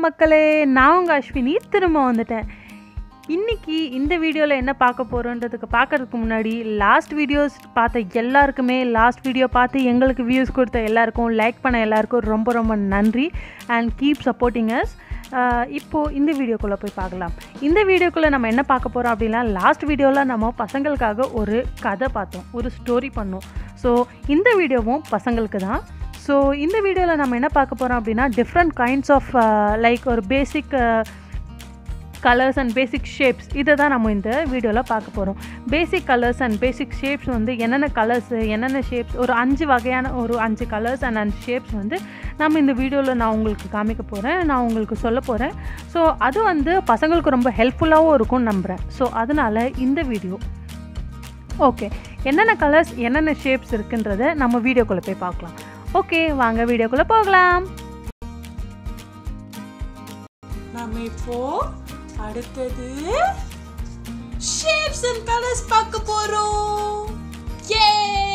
மக்களே, நான் உங்கள் அஸ்வினி திரும்ப வந்துட்டேன். இன்றைக்கி இந்த வீடியோவில் என்ன பார்க்க பார்க்குறதுக்கு முன்னாடி லாஸ்ட் வீடியோஸ் பார்த்த எல்லாருக்குமே, லாஸ்ட் வீடியோ பார்த்து எங்களுக்கு வியூஸ் கொடுத்த எல்லாருக்கும், லைக் பண்ண எல்லாருக்கும் ரொம்ப ரொம்ப நன்றி. And keep supporting us. இப்போது இந்த வீடியோக்குள்ளே போய் பார்க்கலாம். இந்த வீடியோக்குள்ளே நம்ம என்ன பார்க்க போகிறோம் அப்படின்னா, லாஸ்ட் வீடியோவில் நம்ம பசங்களுக்காக ஒரு கதை பார்த்தோம், ஒரு ஸ்டோரி பண்ணோம். ஸோ இந்த வீடியோவும் பசங்களுக்கு தான். ஸோ இந்த வீடியோவில் நம்ம என்ன பார்க்க போகிறோம் அப்படின்னா, டிஃப்ரெண்ட் கைண்ட்ஸ் ஆஃப் லைக் ஒரு basic colours and basic shapes, இதை தான் நம்ம இந்த வீடியோவில் பார்க்க போகிறோம். Basic colours and basic shapes வந்து என்னென்ன கலர்ஸு, என்னென்ன ஷேப்ஸ், ஒரு 5 வகையான ஒரு 5 கலர்ஸ் அண்ட் 5 ஷேப்ஸ் வந்து நம்ம இந்த வீடியோவில் நான் உங்களுக்கு காமிக்க போகிறேன், நான் உங்களுக்கு சொல்ல போகிறேன். ஸோ அது வந்து பசங்களுக்கு ரொம்ப ஹெல்ப்ஃபுல்லாகவும் இருக்கும்னு நம்புகிறேன். ஸோ அதனால் இந்த வீடியோ ஓகே, என்னென்ன கலர்ஸ் என்னென்ன ஷேப்ஸ் இருக்குன்றதை நம்ம வீடியோக்குள்ளே போய் பார்க்கலாம். ஓகே, வாங்க வீடியோக்குள்ளே போகலாம். நம்ம இப்போ அடுத்தது ஷேப்ஸ் அண்ட் கலர்ஸ் பார்க்க போறோம். யே!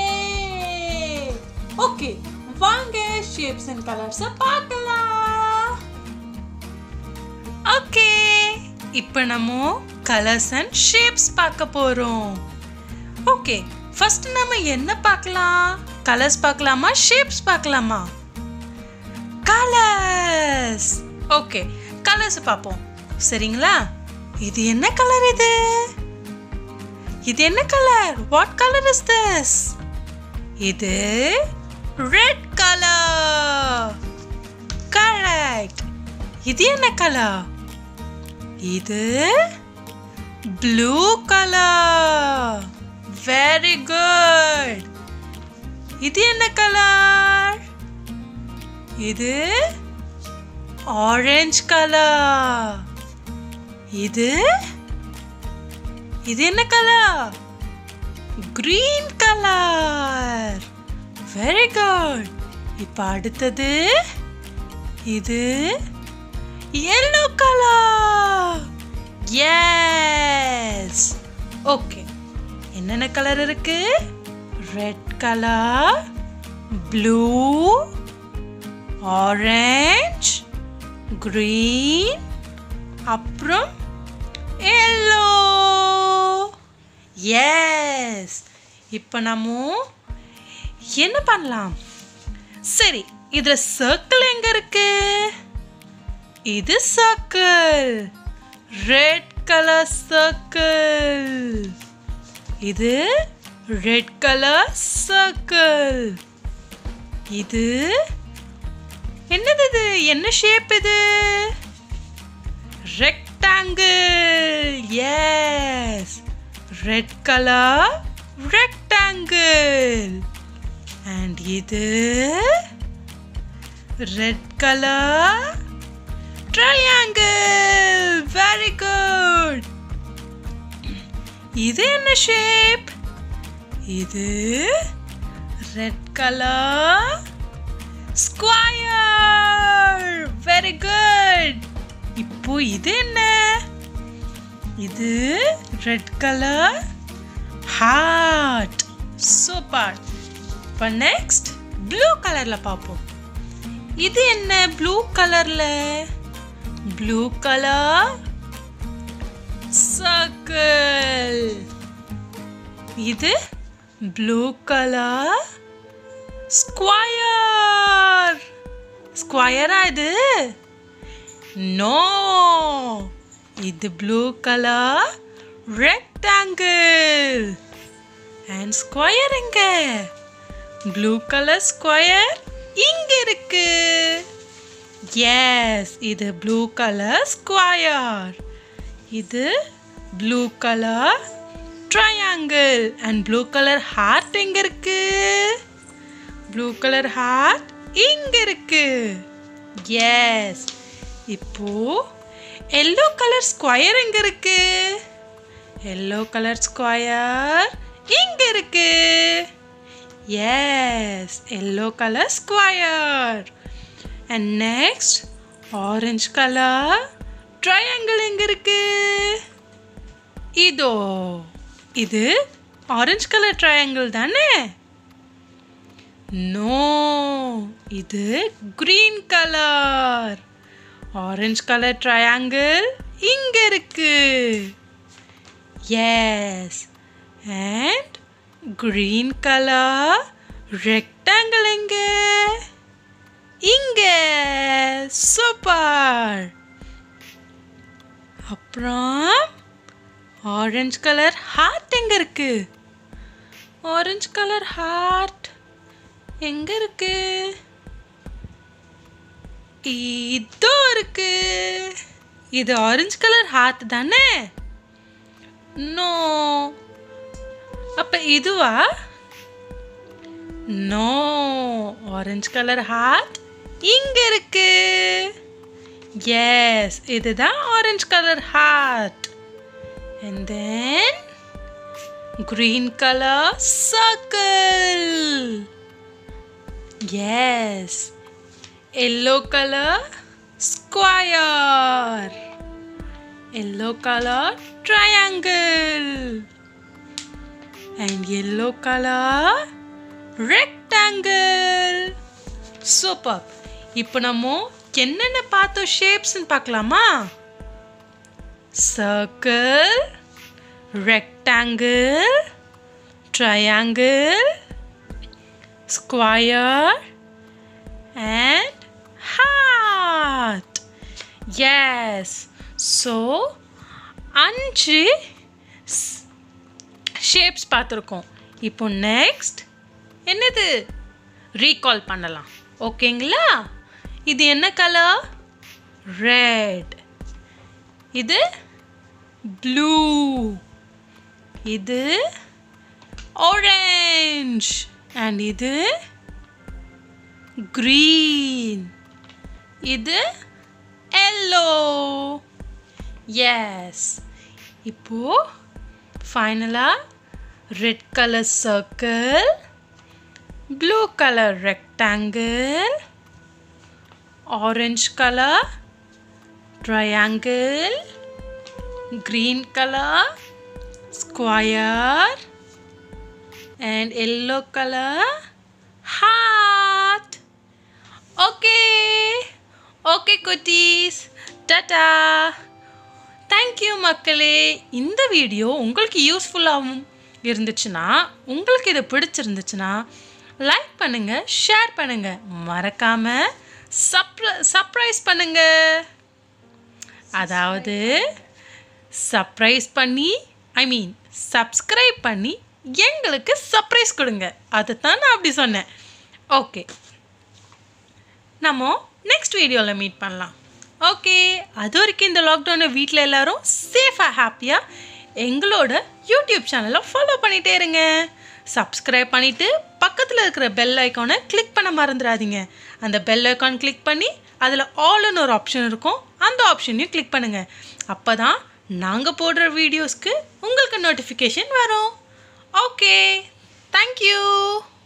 ஓகே, வாங்க ஷேப்ஸ் அண்ட் கலர்ஸ் பார்க்கலாம். ஓகே, இப்போ நம்ம கலர்ஸ் அண்ட் ஷேப்ஸ் பார்க்க போறோம். ஓகே, ஃபர்ஸ்ட் நம்ம என்ன பார்க்கலாம்? கலர்ஸ் பார்க்கலாமா, ஷேப்ஸ் பார்க்கலாமா? கலர்ஸ். ஓகே, கலர்ஸ் பார்ப்போம். சரிங்களா? இது என்ன கலர்? இது என்ன colour? What colour is this? இது ரெட் கலர். கரெக்ட். இது என்ன கலர்? இது ப்ளூ கலர். Very good. இது என்ன கலர்? இது ஆரஞ்சு கலர். இது என்ன கலர்? Green colour. Very good. இப்போ அடுத்தது இது yellow கலர். எஸ். ஓகே, என்னென்ன கலர் இருக்கு? Red colour, blue, orange, green, அப்புறம் எல்லோ. எஸ். இப்போ நம்ம என்ன பண்ணலாம்? சரி, இதுல சர்க்கிள் எங்க இருக்கு? இது சர்க்கிள். Red colour circle. இது ரெட் கலர் சர்க்கிள். இது என்னது? இது என்ன ஷேப்? இது rectangle. Yes, red colour rectangle. And இது red colour triangle. Very good. இது என்ன ஷேப்? இது red colour square. Very good. இப்போ இது என்ன? இது ரெட் கலர் ஹார்ட். சூப்பர். இப்போ நெக்ஸ்ட் ப்ளூ கலர்ல பார்ப்போம். இது என்ன ப்ளூ கலர்ல? Blue colour circle. இது ப்ளூ கலர் ஸ்கொயர். ஸ்கொயரா இது? நோ, இது blue colour rectangle. And square எங்க? ப்ளூ கலர் ஸ்கொயர் இங்க இருக்கு. எஸ், இது ப்ளூ கலர் ஸ்கொயர். இது blue colour triangle. And blue colour heart எங்க இருக்கு? ப்ளூ கலர் ஹார்ட் இங்க இருக்கு. எஸ். இப்போ எல்லோ கலர் ஸ்கொயர் எங்க இருக்கு? எல்லோ கலர் ஸ்கொயர் இங்க இருக்கு. Yes, yellow colour square. And next orange colour triangle எங்க இருக்கு? இதோ, இது ஆரஞ்சு கலர் ட்ரையாங்கிள் தானே? நோ, இது green color. Orange colour triangle இங்க இருக்கு. Yes. And green colour rectangle எங்க? இங்க. சூப்பர். அப்புறம் ஆரஞ்சு கலர் ஹார்ட் எங்க இருக்கு? ஆரஞ்சு கலர் ஹார்ட் எங்க இருக்கு? இதோ இருக்கு. இது ஆரஞ்சு கலர் ஹார்ட் தானே? நோ. அப்ப இதுவா? நோ. ஆரஞ்சு கலர் ஹார்ட் இங்க இருக்கு. எஸ், இதுதான் orange colour heart. And then green color circle. Yes. Yellow color square. Yellow color triangle. And yellow color rectangle. Super. இப்போ நம்ம என்னென்ன பார்த்தோம் ஷேப்ஸ்னு பார்க்கலாமா? Circle, rectangle, triangle, square and heart. Yes. So, 5 shapes பார்த்திருக்கோம். இப்போ நெக்ஸ்ட் என்னது? Recall பண்ணலாம். ஓகேங்களா? இது என்ன கலர்? ரெட். இது ப்ளூ. இது ஆரஞ்சு. அண்ட் இது green. இது yellow. எஸ். இப்போ ஃபைனலா red colour circle, blue colour rectangle, orange colour triangle, green color square and yellow color heart. Okay குட்டீஸ், டாடா. தேங்க்யூ மக்களே. இந்த வீடியோ உங்களுக்கு யூஸ்ஃபுல்லாகவும் இருந்துச்சுன்னா, உங்களுக்கு இது பிடிச்சிருந்துச்சுன்னா லைக் பண்ணுங்க, ஷேர் பண்ணுங்க, மறக்காம சர்ப்ரைஸ் பண்ணுங்க. அதாவது சர்ப்ரைஸ் பண்ணி சப்ஸ்கிரைப் பண்ணி எங்களுக்கு சர்ப்ரைஸ் கொடுங்க. அதுதான் நான் அப்படி சொன்னேன். ஓகே, நம்ம நெக்ஸ்ட் வீடியோவில் மீட் பண்ணலாம். ஓகே, அது வரைக்கும் இந்த லாக்டவுனை வீட்டில் எல்லாரும் சேஃபாக ஹாப்பியாக எங்களோட யூடியூப் சேனலை ஃபாலோ பண்ணிகிட்டே இருங்க. சப்ஸ்கிரைப் பண்ணிவிட்டு பக்கத்தில் இருக்கிற பெல் ஐக்கானை கிளிக் பண்ண மறந்துடாதீங்க. அந்த பெல் ஐக்கான் கிளிக் பண்ணி அதில் ஆல்னு ஒரு ஆப்ஷன் இருக்கும், அந்த ஆப்ஷனையும் கிளிக் பண்ணுங்கள். அப்போ தான் நாங்கள் போடுற வீடியோஸ்க்கு உங்களுக்கு நோட்டிஃபிகேஷன் வரும். Okay, thank you.